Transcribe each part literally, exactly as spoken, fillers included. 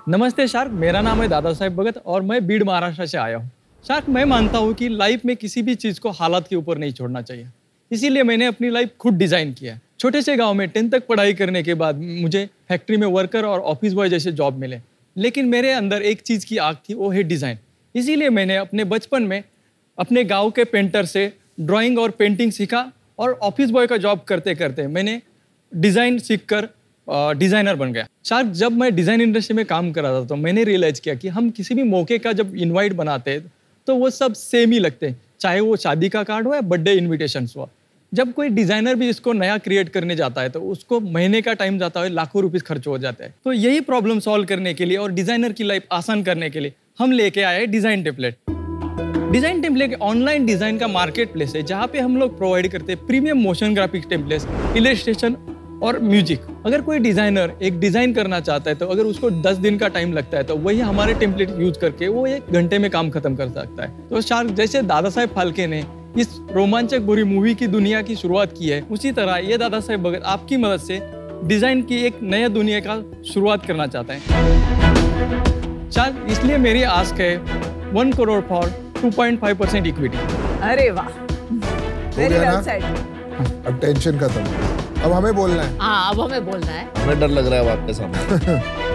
नमस्ते शार्क, मेरा नाम है दादा साहेब भगत और मैं बीड़ महाराष्ट्र से आया हूँ। शार्क, मैं मानता हूँ कि लाइफ में किसी भी चीज़ को हालात के ऊपर नहीं छोड़ना चाहिए, इसीलिए मैंने अपनी लाइफ खुद डिज़ाइन किया है। छोटे से गांव में टेंथ तक पढ़ाई करने के बाद मुझे फैक्ट्री में वर्कर और ऑफिस बॉय जैसे जॉब मिले, लेकिन मेरे अंदर एक चीज़ की आग थी, वो है डिज़ाइन। इसीलिए मैंने अपने बचपन में अपने गाँव के पेंटर से ड्राइंग और पेंटिंग सीखा और ऑफिस बॉय का जॉब करते करते मैंने डिज़ाइन सीख कर डिज़ाइनर बन गया। शार्क, जब मैं डिज़ाइन इंडस्ट्री में काम कर रहा था तो मैंने रियलाइज़ किया कि हम किसी भी मौके का जब इनवाइट बनाते हैं तो वो सब सेम ही लगते हैं, चाहे वो शादी का कार्ड हो या बर्थडे इनविटेशन हुआ। जब कोई डिज़ाइनर भी इसको नया क्रिएट करने जाता है तो उसको महीने का टाइम जाता है, लाखों रुपये खर्च हो जाते हैं। तो यही प्रॉब्लम सॉल्व करने के लिए और डिज़ाइनर की लाइफ आसान करने के लिए हम लेके आए design template. Design template online design का मार्केट प्लेस है जहाँ पे हम लोग प्रोवाइड करते हैं premium motion graphics templates, illustration और म्यूजिक। अगर कोई डिज़ाइनर एक डिज़ाइन करना चाहता है तो अगर उसको दस दिन का टाइम लगता है तो वही हमारे टेम्पलेट यूज करके वो एक घंटे में काम खत्म कर सकता है। तो शार्क, जैसे दादा साहेब फाल्के ने इस रोमांचक बुरी मूवी की दुनिया की शुरुआत की है, उसी तरह ये दादा साहेब भगत आपकी मदद से डिज़ाइन की एक नया दुनिया का शुरुआत करना चाहता है। शार्क, इसलिए मेरी आस्क है one crore for two point five percent equity. अरे वाह, वेरी वेल सेड। अब टेंशन खत्म, अब हमें बोलना है। हाँ, अब हमें बोलना है। हमें डर लग रहा है आपके सामने।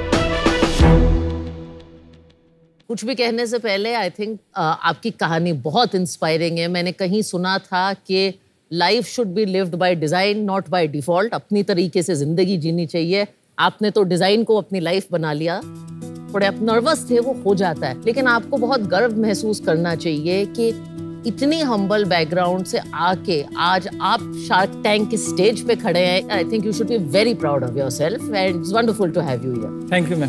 कुछ भी कहने से पहले आई थिंक आपकी कहानी बहुत इंस्पायरिंग है। मैंने कहीं सुना था कि life should be lived by design, not by default. अपनी तरीके से जिंदगी जीनी चाहिए। आपने तो डिजाइन को अपनी लाइफ बना लिया। थोड़े आप नर्वस थे, वो हो जाता है, लेकिन आपको बहुत गर्व महसूस करना चाहिए कि इतनी हम्बल बैकग्राउंड से आके आज आप शार्क टैंक के स्टेज पे खड़े हैं। I think you should be very proud of yourself and it's wonderful to have you here. Thank you ma'am.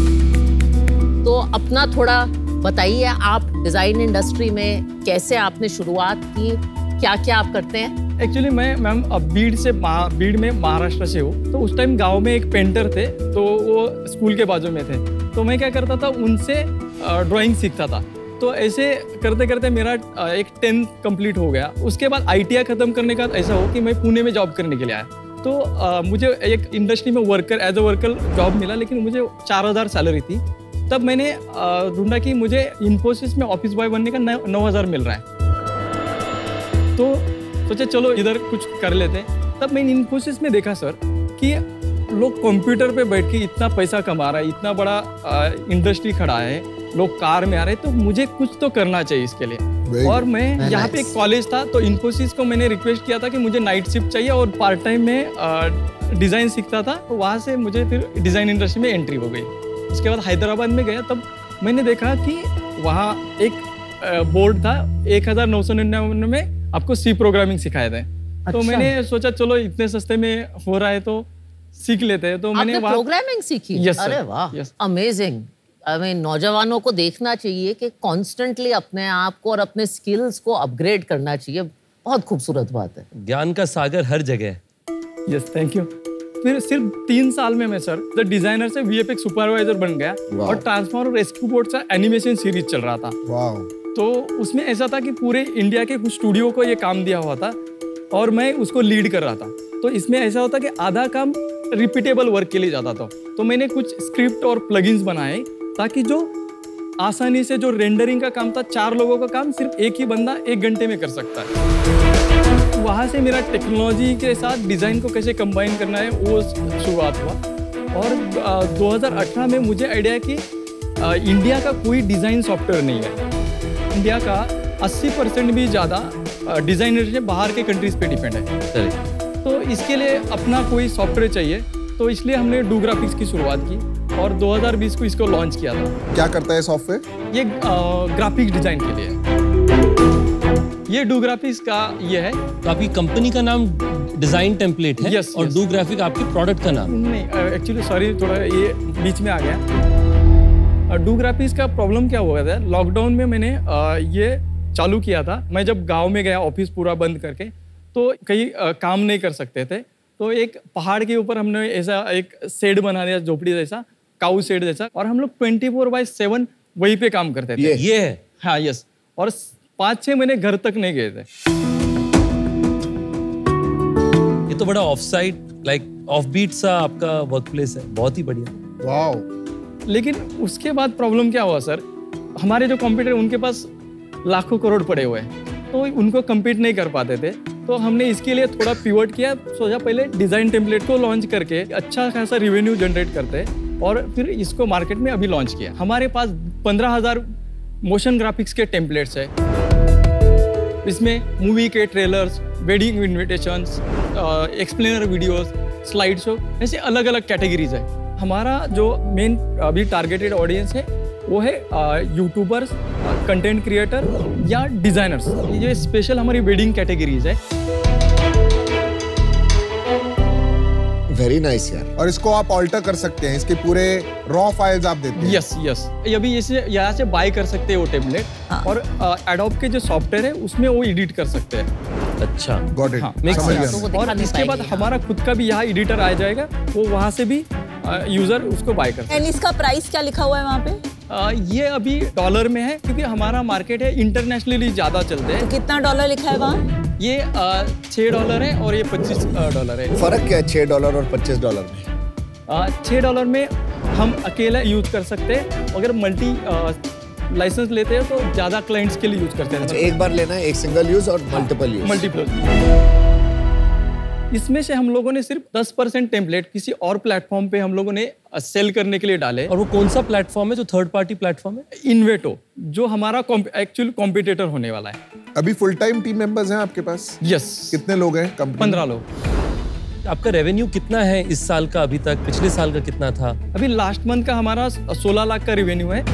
तो अपना थोड़ा बताइए, आप डिजाइन इंडस्ट्री में कैसे आपने शुरुआत की, क्या क्या आप करते हैं? एक्चुअली मैं मैम अब बीड़ से बीड़ में महाराष्ट्र से हूँ। तो उस टाइम गांव में एक पेंटर थे, तो वो स्कूल के बाजू में थे। तो मैं क्या करता था, उनसे ड्राइंग सीखता था। तो ऐसे करते करते मेरा एक टेंथ कंप्लीट हो गया। उसके बाद आई टी आई ख़त्म करने का ऐसा हो कि मैं पुणे में जॉब करने के लिए आया। तो आ, मुझे एक इंडस्ट्री में worker as a worker job मिला, लेकिन मुझे चार हज़ार सैलरी थी। तब मैंने ढूंढा कि मुझे इन्फोसिस में ऑफिस बॉय बनने का नौ हज़ार मिल रहा है। तो सोचा चलो इधर कुछ कर लेते हैं। तब मैंने इन्फोसिस में देखा सर कि लोग कंप्यूटर पे बैठ के इतना पैसा कमा रहा है, इतना बड़ा इंडस्ट्री खड़ा है, लोग कार में आ रहे हैं, तो मुझे कुछ तो करना चाहिए इसके लिए। और मैं यहाँ पे एक कॉलेज था, तो इन्फोसिस को मैंने रिक्वेस्ट किया था कि मुझे नाइट शिफ्ट चाहिए और पार्ट टाइम में डिज़ाइन सीखता था। तो वहाँ से मुझे फिर डिज़ाइन इंडस्ट्री में एंट्री हो गई। उसके बाद हैदराबाद में गया, तब मैंने देखा कि वहाँ एक बोर्ड था, एक हज़ार नौ सौ निन्यानवे में आपको सी प्रोग्रामिंग सिखाए थे। अच्छा। तो मैंने सोचा चलो इतने सस्ते में हो रहा है तो सीख लेते हैं। तो मैंने वहाँ प्रोग्रामिंग सीखी? यस। अरे वाह, अमेजिंग। आई मीन नौजवानों को देखना चाहिए कि कॉन्स्टेंटली अपने आप को और अपने स्किल्स को अपग्रेड करना चाहिए। बहुत खूबसूरत बात है। ज्ञान का सागर हर जगह है। Yes, thank you. फिर सिर्फ तीन साल में मैं सर द डिजाइनर से वी एफ एक्स सुपरवाइजर बन गया और ट्रांसफॉर्मर रेस्क्यू बोट का एनिमेशन सीरीज चल रहा था। तो उसमें ऐसा था कि पूरे इंडिया के कुछ स्टूडियो को ये काम दिया हुआ था और मैं उसको लीड कर रहा था। तो इसमें ऐसा होता कि आधा काम रिपीटेबल वर्क के लिए जाता था। तो मैंने कुछ स्क्रिप्ट और प्लगइन्स बनाए ताकि जो आसानी से जो रेंडरिंग का काम था, चार लोगों का काम सिर्फ एक ही बंदा एक घंटे में कर सकता है। वहाँ से मेरा टेक्नोलॉजी के साथ डिज़ाइन को कैसे कंबाइन करना है वो शुरुआत हुआ। और दो हज़ार अठारह में मुझे आइडिया है कि आ, इंडिया का कोई डिज़ाइन सॉफ्टवेयर नहीं है। इंडिया का अस्सी परसेंट भी ज़्यादा डिज़ाइनर बाहर के कंट्रीज़ पे डिपेंड है। तो इसके लिए अपना कोई सॉफ्टवेयर चाहिए, तो इसलिए हमने डू ग्राफिक्स की शुरुआत की और दो हज़ार बीस को इसको लॉन्च किया था। क्या करता है सॉफ्टवेयर? ये ग्राफिक्स डिज़ाइन के लिए। ये डू ग्राफिक्स का ये है। तो आपकी कंपनी का नाम डिजाइन टेम्पलेट है? yes, और yes. डू ग्राफिक आपके प्रोडक्ट का नाम? नहीं, एक्चुअली सॉरी, थोड़ा ये बीच में आ गया। डू ग्राफिक्स का प्रॉब्लम क्या हुआ था, लॉकडाउन में मैंने आ, ये चालू किया था। मैं जब गांव में गया ऑफिस पूरा बंद करके, तो कहीं काम नहीं कर सकते थे। तो एक पहाड़ के ऊपर हमने ऐसा एक शेड बना दिया, झोपड़ी जैसा, काऊ शेड जैसा, और हम लोग ट्वेंटी फोर बाई सेवन वहीं पे काम करते थे। ये, ये है? हाँ, यस। और पाँच छः महीने घर तक नहीं गए थे। ये तो बड़ा off side, like off beat सा आपका वर्क प्लेस है। बहुत ही बढ़िया। वाओ। लेकिन उसके बाद प्रॉब्लम क्या हुआ सर, हमारे जो कॉम्पिटिटर उनके पास लाखों करोड़ पड़े हुए हैं, तो उनको कम्पीट नहीं कर पाते थे। तो हमने इसके लिए थोड़ा पिवट किया, सोचा पहले डिज़ाइन टेम्पलेट को लॉन्च करके अच्छा खासा रेवेन्यू जनरेट करते और फिर इसको मार्केट में अभी लॉन्च किया। हमारे पास पंद्रह हज़ार मोशन ग्राफिक्स के टेम्पलेट्स है। इसमें मूवी के trailers, wedding invitations, explainer videos, slide show, ऐसे अलग अलग कैटेगरीज है। हमारा जो मेन अभी टारगेटेड ऑडियंस है वो है यूट्यूबर्स, कंटेंट क्रिएटर या डिजाइनर्स। ये स्पेशल हमारी वेडिंग कैटेगरीज है। वेरी नाइस यार। और इसको आप ऑल्टर कर सकते हैं, इसके पूरे रॉ फाइल्स आप देते हैं। यस यस, अभी इसे यहाँ से बाय कर सकते हैं वो टेम्पलेट, हाँ। और एडोब के जो सॉफ्टवेयर है उसमें वो एडिट कर सकते हैं। अच्छा, गॉट इट, हाँ, समझ गया। तो वो दिखा और नहीं इसके बाद पाएंगे, हमारा खुद का भी यहाँ एडिटर आ जाएगा, वो वहाँ से भी यूजर उसको बाय कर सकते हैं। एंड इसका प्राइस क्या लिखा हुआ है वहाँ पे? आ, ये अभी डॉलर में है क्योंकि हमारा मार्केट है इंटरनेशनली ज्यादा चलते हैं। तो कितना डॉलर लिखा है वहाँ? ये आ, छह डॉलर है और ये पच्चीस डॉलर है। फर्क क्या है छह डॉलर और पच्चीस डॉलर में? आ, छह डॉलर में हम अकेला यूज कर सकते हैं, अगर मल्टी लाइसेंस लेते हैं तो ज्यादा क्लाइंट्स के लिए यूज करते हैं। अच्छा, एक बार लेना है, एक सिंगल यूज और मल्टीपल यूज। मल्टीपल। इसमें से हम लोगों ने सिर्फ दस परसेंट टेम्पलेट किसी और प्लेटफॉर्म पे हम लोगों ने सेल करने के लिए डाले। और वो कौन सा प्लेटफॉर्म है जो थर्ड पार्टी प्लेटफॉर्म है? इन्वेटो, जो हमारा एक्चुअल कॉम्पिटिटर होने वाला है। अभी फुल टाइम टीम मेंबर्स हैं आपके पास? यस। कितने लोग हैं कंपनी? पंद्रह लोग। आपका रेवेन्यू कितना है इस साल का अभी तक? पिछले साल का कितना था? अभी लास्ट मंथ का हमारा सोलह लाख का रेवेन्यू है,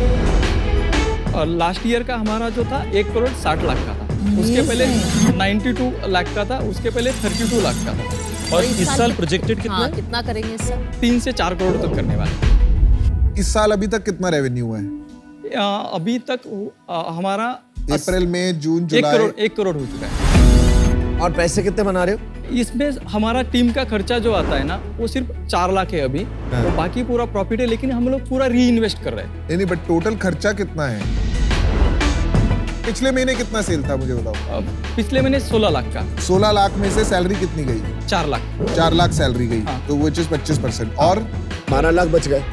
और लास्ट ईयर का हमारा जो था एक करोड़ साठ लाख का था। उसके पहले बानवे लाख का था, उसके पहले बत्तीस लाख का था। और इस साल प्रोजेक्टेड कितना हाँ, है? कितना करेंगे इस साल? तीन से चार करोड़ तक करने वाले। इस साल अभी तक कितना रेवेन्यू है? आ, अभी तक आ, हमारा अप्रैल, मई, जून, एक जुलाई? करोड़ एक करोड़ हो चुका है। और पैसे कितने बना रहे हो? इसमें हमारा टीम का खर्चा जो आता है ना, वो सिर्फ चार लाख है अभी, तो बाकी पूरा प्रॉफिट है, लेकिन हम लोग पूरा री इन्वेस्ट कर रहे हैं। नहीं नहीं, बट टोटल खर्चा कितना है? पिछले महीने कितना सेल था मुझे बताओ। आ, पिछले महीने सोलह लाख का। सोलह लाख में से सैलरी कितनी गई? चार लाख। चार लाख सैलरी गई, हाँ। तो विच इज पच्चीस परसेंट। और बारह लाख बच गए।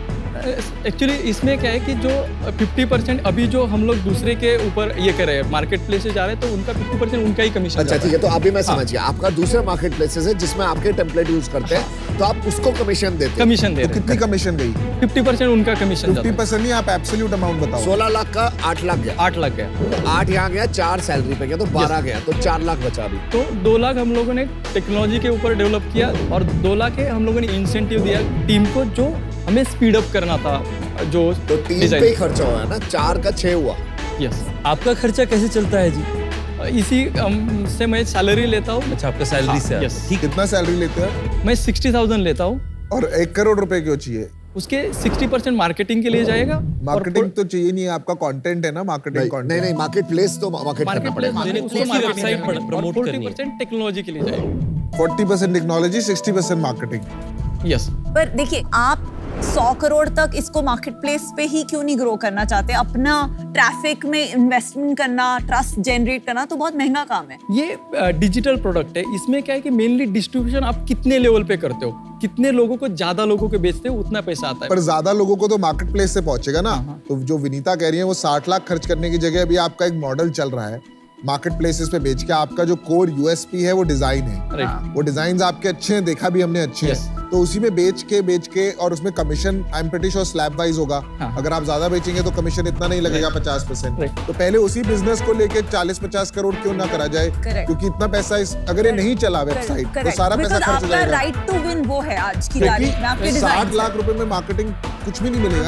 एक्चुअली इसमें क्या है कि जो पचास परसेंट अभी जो हम लोग दूसरे के ऊपर ये कर रहे हैं, मार्केट प्लेस से जा रहे हैं, तो उनका पचास परसेंट उनका ही कमीशन। अच्छा ठीक है, तो अभी मैं समझ गया। आपका दूसरा मार्केट प्लेसेस है जिसमें आपके टेम्पलेट यूज करते हैं, तो आप उसको कमीशन देते हैं। कमीशन दे तो रहे कितनी कमीशन गई? फिफ्टी परसेंट उनका कमीशन फिफ्टी परसेंट नहीं, आप एब्सोल्यूट अमाउंट बताओ। सोलह लाख का आठ लाख गया। आठ लाख गया। आठ यहाँ गया, चार सैलरी पे गया, तो बारह गया, तो चार लाख बचा अभी। तो दो लाख हम लोगों ने टेक्नोलॉजी के ऊपर डेवलप किया, और दो लाख के हम लोगों ने इंसेंटिव दिया टीम को, जो हमें स्पीड अप करना था। जो तो तीन पे ही खर्चा हुआ है ना, चार का छह हुआ। यस। आपका खर्चा कैसे चलता है जी? इसी um, से मैं सैलरी लेता हूँ। अच्छा, आपका सैलरी से आता है। यस। ठीक। कितना सैलरी लेते हैं? मैं सिक्सटी थाउजेंड लेता हूँ। और एक करोड़ रुपए क्यों चाहिए? उसके सिक्सटी परसेंट मार्केटिंग के लिए जाएगा। मार्केटिंग तो चाहिए नहीं, आपका कंटेंट है ना मार्केटिंग नहीं कंटेंट। नहीं नहीं, मार्केट प्लेस तो मार्केट करना मार्केट पड़ेगा। नहीं, उसको उसको वेबसाइट पर प्रमोट करनी है। फोर्टी परसेंट टेक्नोलॉजी के लिए जाएगा। Forty percent technology, sixty percent marketing. Yes. पर देखिए, आप सौ करोड़ तक इसको मार्केट प्लेस पे ही क्यों नहीं ग्रो करना चाहते? अपना ट्रैफिक में इन्वेस्टमेंट करना, ट्रस्ट जनरेट करना तो बहुत महंगा काम है। ये डिजिटल प्रोडक्ट है, इसमें क्या है कि मेनली डिस्ट्रीब्यूशन आप कितने लेवल पे करते हो, कितने लोगों को, ज्यादा लोगों को बेचते हो, उतना पैसा आता है। पर ज्यादा लोगों को तो मार्केट प्लेस से पहुंचेगा ना। तो जो विनीता कह रही है, वो साठ लाख खर्च करने की जगह अभी आपका एक मॉडल चल रहा है मार्केट प्लेसेस पे बेच के। आपका जो कोर यूएसपी है वो डिजाइन है। राइट। वो डिजाइन आपके अच्छे हैं, देखा भी हमने अच्छे Yes. हैं, तो उसी में बेच के बेच के और उसमें commission I am pretty sure slab wise होगा। हाँ. अगर आप ज्यादा बेचेंगे तो कमीशन इतना नहीं लगेगा, पचास परसेंट। Right. तो पहले उसी बिजनेस को लेके चालीस पचास करोड़ क्यों ना करा जाए? Correct. क्योंकि इतना पैसा इस, अगर ये नहीं चला वेबसाइट तो सारा पैसा खर्च हो आपका जाएगा। राइट टू विन वो है आज की तारीख में आपके क्योंकि डिजाइन साठ लाख रुपए में मार्केटिंग कुछ भी नहीं मिलेगा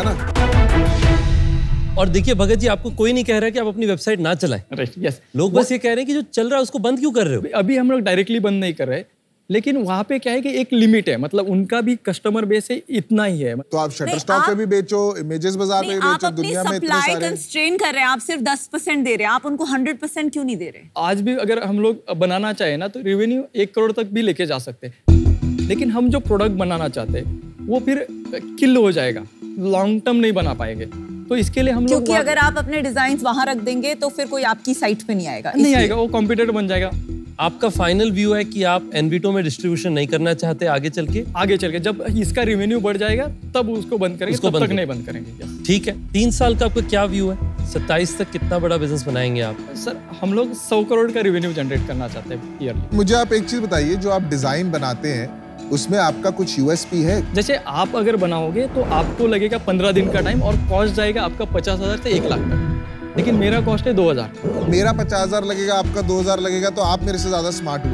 ना। और देखिए भगत जी, आपको कोई नहीं कह रहा कि आप अपनी वेबसाइट ना चलाएं। राइट। यस। लोग बस ये कह रहे हैं कि जो चल रहा है उसको बंद क्यों कर रहे हो? अभी हम लोग डायरेक्टली बंद नहीं कर रहे, लेकिन वहाँ पे क्या है कि एक लिमिट है, मतलब उनका भी कस्टमर बेस है, इतना ही है। तो आप नहीं, शटरस्टॉक पे आप- भी बेचो, इमेजेस बाजार पे नहीं, भी आप बेचो, अपनी दुनिया में इतने सप्लाई सारे। कंस्ट्रेन कर रहे हैं, आप सिर्फ दस परसेंट दे रहे हैं, आप उनको हंड्रेड परसेंट क्यों नहीं दे रहे? आज भी अगर हम लोग बनाना चाहे ना, तो रेवेन्यू एक करोड़ तक भी लेके जा सकते हैं, लेकिन हम जो प्रोडक्ट बनाना चाहते हैं वो फिर किल हो जाएगा, लॉन्ग टर्म नहीं बना पाएंगे। तो इसके लिए हम लोग क्योंकि वहाँ- अगर आप अपने डिजाइन वहां रख देंगे तो फिर कोई आपकी साइट पे नहीं आएगा। नहीं इसलिए। आएगा, वो कॉम्पिटिटर बन जाएगा। आपका फाइनल व्यू है कि आप एनवीटो में डिस्ट्रीब्यूशन नहीं करना चाहते आगे चल के? आगे चल के जब इसका रेवेन्यू बढ़ जाएगा तब उसको बंद करेंगे, उसको तब बंद तक नहीं बंद करेंगे। yes। ठीक है, तीन साल का आपका क्या व्यू है? सत्ताईस तक कितना बड़ा बिजनेस बनाएंगे आप? सर हम लोग सौ करोड़ का रेवेन्यू जनरेट करना चाहते हैं ईयरली। मुझे आप एक चीज बताइए, जो आप डिजाइन बनाते हैं उसमें आपका कुछ यूएसपी है? जैसे आप अगर बनाओगे तो आपको लगेगा पंद्रह दिन का टाइम और कॉस्ट जाएगा आपका पचास हजार से एक लाख तक, लेकिन मेरा कॉस्ट है दो हजार। मेरा पचास हजार लगेगा, आपका दो हजार लगेगा, तो आप मेरे से ज्यादा स्मार्ट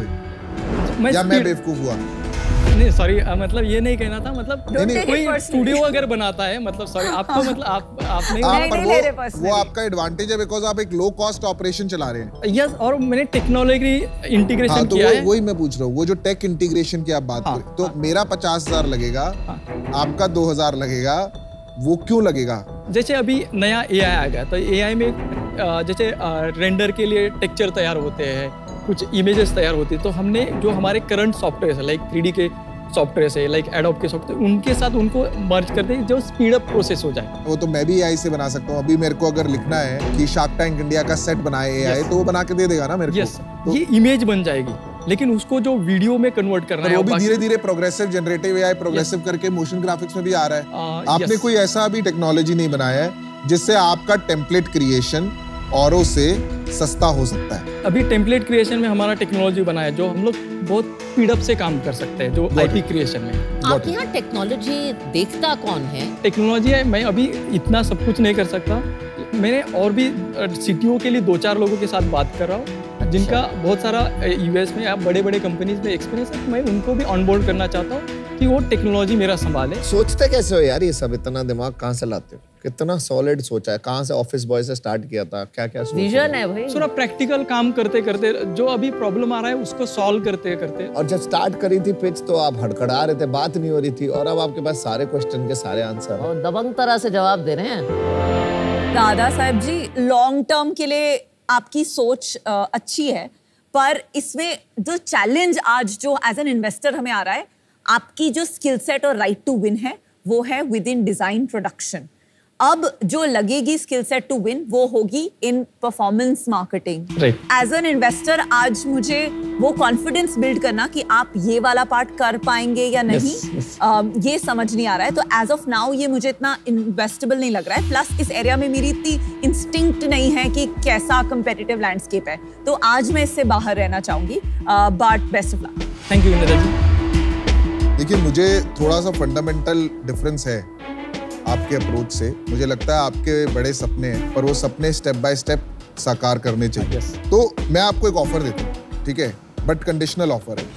हुए मैं या मैं speed- बेवकूफ हुआ? नहीं सॉरी, मतलब ये नहीं कहना था, मतलब Don't take it कोई personally. स्टूडियो अगर बनाता है, मतलब सॉरी आपको मतलब आप आप नहीं आप नहीं, पर नहीं ले रहे वो, personally. वो आपका एडवांटेज है बिकॉज आप एक लो कॉस्ट ऑपरेशन चला रहे हैं। यस, और मैंने टेक्नोलॉजी इंटीग्रेशन हाँ, तो किया वो, है। वही मैं पूछ रहा हूँ, वो जो टेक इंटीग्रेशन की आप बात हाँ, करें, तो हाँ। मेरा पचास हजार लगेगा, हाँ। आपका दो हजार लगेगा, वो क्यों लगेगा? जैसे अभी नया एआई आ गया, तो एआई में अ, जैसे रेंडर के लिए टेक्सचर तैयार होते हैं, कुछ इमेजेस तैयार होती है, तो हमने जो हमारे करंट सॉफ्टवेयर है लाइक थ्री डी के सॉफ्टवेयर है, लाइक एडोब के सॉफ्टवेयर, उनके साथ उनको मर्ज कर दें जो स्पीड अप प्रोसेस हो जाए। वो तो मैं भी एआई से बना सकता हूँ। अभी मेरे को अगर लिखना है कि शार्क टैंक इंडिया का सेट बनाए एआई, तो वो बना के दे देगा ना मेरे यस, को। ये इमेज बन जाएगी, लेकिन उसको जो वीडियो में कन्वर्ट करना और है वो भी बाकी- धीरे धीरे प्रोग्रेसिव जनरेटिव एआई प्रोग्रेसिव करके मोशन ग्राफिक्स में भी आ रहा है। आ, आपने yes। कोई ऐसा भी टेक्नोलॉजी नहीं बनाया है जिससे आपका टेम्पलेट क्रिएशन औरों से सस्ता हो सकता है? अभी टेम्पलेट क्रिएशन में हमारा टेक्नोलॉजी बना है जो हम लोग बहुत स्पीड अप से काम कर सकते हैं, जो आईपी क्रिएशन में। आप यहाँ टेक्नोलॉजी देखता कौन है? टेक्नोलॉजी है, मैं अभी इतना सब कुछ नहीं कर सकता। मैंने और भी सीटीओ के लिए दो चार लोगों के साथ बात कर रहा हूँ जिनका बहुत सारा यूएस में या बड़े बड़े कंपनीज में एक्सपीरियंस है। मैं उनको भी ऑनबोर्ड करना चाहता हूँ कि वो टेक्नोलॉजी मेरा संभाले। सोचते कैसे हो यार ये सब? इतना दिमाग कहाँ से लाते हो? कितना सॉलिड सोचा है? कहाँ से? ऑफिस बॉय से स्टार्ट किया था? क्या क्या सोचा? विजन है भाई। थोड़ा प्रैक्टिकल काम करते करते जो अभी प्रॉब्लम आ रहा है उसको सॉल्व करते करते और जब स्टार्ट करी थी पिच तो आप हड़खड़ा रहे थे, बात नहीं हो रही थी, और अब आपके पास सारे क्वेश्चन के सारे आंसर। और दबंग तरह से जवाब दे रहे हैं। दादा साहब जी, लॉन्ग टर्म के लिए आपकी सोच अ, अच्छी है, पर इसमें जो चैलेंज आज जो एज एन इन्वेस्टर हमें आ रहा है, आपकी जो स्किल सेट और राइट टू विन है वो है विद इन डिजाइन प्रोडक्शन। अब जो लगेगी स्किल सेट टू विन वो होगी in performance marketing. Right. As an investor आज मुझे वो कॉन्फिडेंस बिल्ड करना कि आप ये वाला पार्ट कर पाएंगे या नहीं, Yes, yes. अम, ये समझ नहीं आ रहा है। तो एज ऑफ नाउ ये मुझे इतना इन्वेस्टेबल नहीं लग रहा है। प्लस इस एरिया में मेरी इतनी इंस्टिंक्ट नहीं है कि कैसा कंपेटिटिव लैंडस्केप है, तो आज मैं इससे बाहर रहना चाहूंगी। But best of luck. Thank you Indira ji. देखिए, मुझे थोड़ा सा फंडामेंटल डिफरेंस है आपके अप्रोच से। मुझे लगता है आपके बड़े सपने हैं, पर वो सपने स्टेप बाय स्टेप साकार करने चाहिए। Yes. तो मैं आपको एक ऑफर देता हूँ, ठीक है, बट कंडीशनल ऑफर है।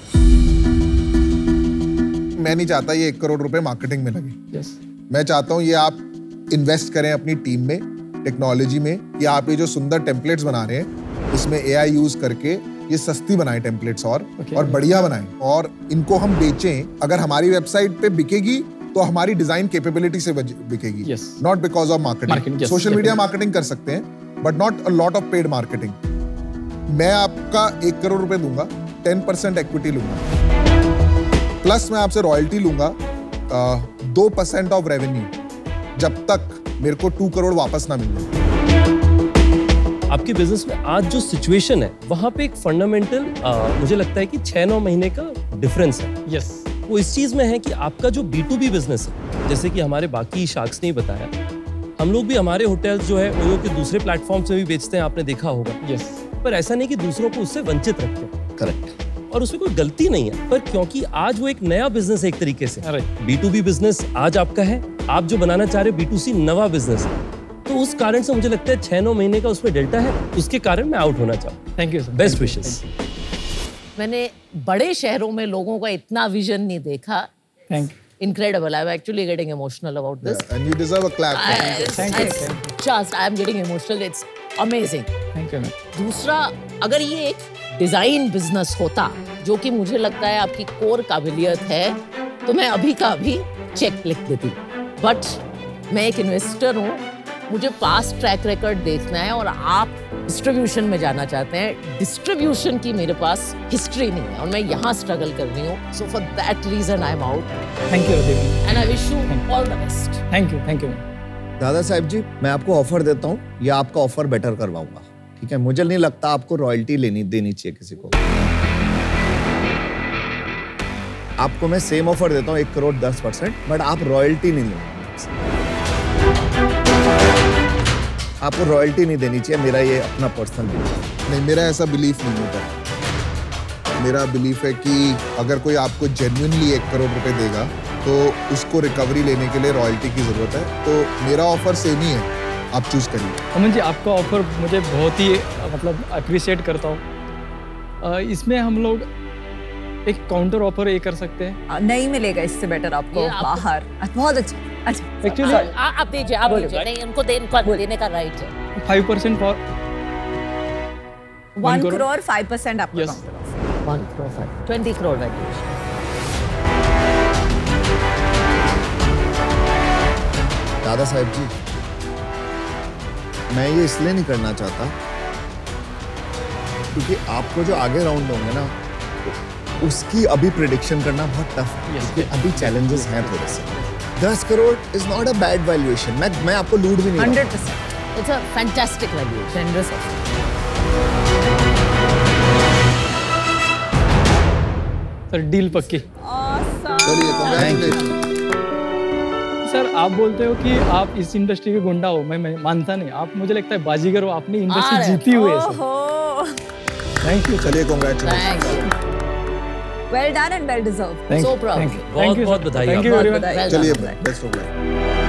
मैं नहीं चाहता ये एक करोड़ रुपए मार्केटिंग में लगे। यस, मैं चाहता हूँ ये आप इन्वेस्ट करें अपनी टीम में, टेक्नोलॉजी में, कि आप ये जो सुंदर टेम्पलेट्स बना रहे हैं इसमें एआई यूज करके ये सस्ती बनाएं टेम्पलेट्स, और Okay. और बढ़िया बनाएं, और इनको हम बेचें। अगर हमारी वेबसाइट पे बिकेगी तो हमारी डिजाइन कैपेबिलिटी से बज- बिकेगी, Yes. Not because of Marketing, marketing. yes, social media definitely. Marketing कर सकते हैं, but not a lot of paid marketing. मैं आपका एक करोड़ रुपए दूंगा, टेन परसेंट इक्विटी लूंगा, प्लस मैं आपसे रॉयल्टी लूंगा दो परसेंट ऑफ रेवेन्यू, जब तक मेरे को टू करोड़ वापस ना मिल जाए। आपके बिजनेस में आज जो सिचुएशन है वहां पे एक फंडामेंटल मुझे लगता है कि छह नौ महीने का डिफरेंस है। यस, वो इस चीज में है कि आपका जो बी टू बी बिजनेस है, जैसे कि हमारे बाकी शार्क्स ने बताया, हम लोग भी हमारे होटल्स जो है ओयो के दूसरे प्लेटफॉर्म से भी बेचते हैं, आपने देखा होगा। यस, पर ऐसा नहीं कि दूसरों को उससे वंचित रखते हैं, करेक्ट। और उसमें कोई गलती नहीं है, पर क्योंकि आज वो एक नया बिजनेस है एक तरीके से। Right. B to B business आज आपका है, आप जो बनाना चाह रहे हो बी टू सी नवा बिजनेस है, तो उस कारण से मुझे लगता है छह नौ महीने का उसमें डेल्टा है, उसके कारण मैं आउट होना चाहूँ। Thank you sir. Best wishes. मैंने बड़े शहरों में लोगों का इतना विजन नहीं देखा। Thank you, Incredible. I'm actually getting emotional about this. And you deserve a clap. I, Thank you, I- thank just I'm getting emotional. It's amazing. Thank you ma'am. दूसरा, अगर ये एक डिजाइन बिजनेस होता, जो कि मुझे लगता है आपकी कोर काबिलियत है, तो मैं अभी का अभी चेक लिख देती। बट मैं एक इन्वेस्टर हूँ, मुझे पास्ट ट्रैक रिकॉर्ड देखना है, और आप डिस्ट्रीब्यूशन में जाना चाहते हैं। डिस्ट्रीब्यूशन की मेरे पास हिस्ट्री नहीं है, और मैं यहाँ स्ट्रगल कर रही हूँ। So for that reason I am out, thank you रदीप ma'am. And I wish you all the best. Thank you, thank you ma'am. Dada Saheb जी, मैं आपको ऑफर देता हूँ, या आपका ऑफर बेटर करवाऊंगा, ठीक है? मुझे नहीं लगता आपको रॉयल्टी लेनी देनी चाहिए किसी को। आपको मैं सेम ऑफर देता हूँ एक करोड़ दस परसेंट, बट आप रॉयल्टी नहीं लोगे। आपको रॉयल्टी नहीं देनी चाहिए, मेरा ये अपना पर्सनल बिलीफ। नहीं, मेरा ऐसा बिलीफ नहीं होता। मेरा बिलीफ है कि अगर कोई आपको जेन्युइनली एक करोड़ रुपए देगा तो उसको रिकवरी लेने के लिए रॉयल्टी की जरूरत है। तो मेरा ऑफर सेम ही है, आप चूज करिए। अमन जी, आपका ऑफर मुझे बहुत ही मतलब अप्रिशिएट करता हूँ। इसमें हम लोग एक काउंटर ऑफर ये कर सकते हैं। नहीं मिलेगा इससे बेटर आपको ये आपको- बाहर। बहुत अच्छा। अच्छा एक्चुअली आप दीजिए, आप दीजिए। नहीं, उनको दे, उनको देने का राइट है। Five percent for one crore. Crore five percent आपका Yes. Counter offer. One crore five twenty crore valuation. दादा साहब जी, मैं ये इसलिए नहीं करना चाहता क्योंकि आपको जो आगे राउंड होंगे ना, उसकी अभी प्रिडिक्शन करना बहुत टफ है। Yes. क्योंकि अभी चैलेंजेस हैं थोड़े से। दस crore is not a bad valuation. मैं मैं आपको लूट भी नहीं रहा। Hundred percent it's a fantastic valuation. Generous offer. Sir deal पक्की। चलिए, congratulations। सर आप बोलते हो कि आप इस इंडस्ट्री के गुंडा हो, मैं, मैं मानता नहीं। आप मुझे लगता है बाजीगर हो, आपने इंडस्ट्री अरे, जीती हुई है सर। ओहो, थैंक यू। चलिए, congratulations। Thank you, well done and well deserved। Thank So you, proud. thank you, बहुत- thank you, बहुत sir. बधाई Thank you बहुत very much. बधाई। चलिए, बेस्ट ऑफ लक।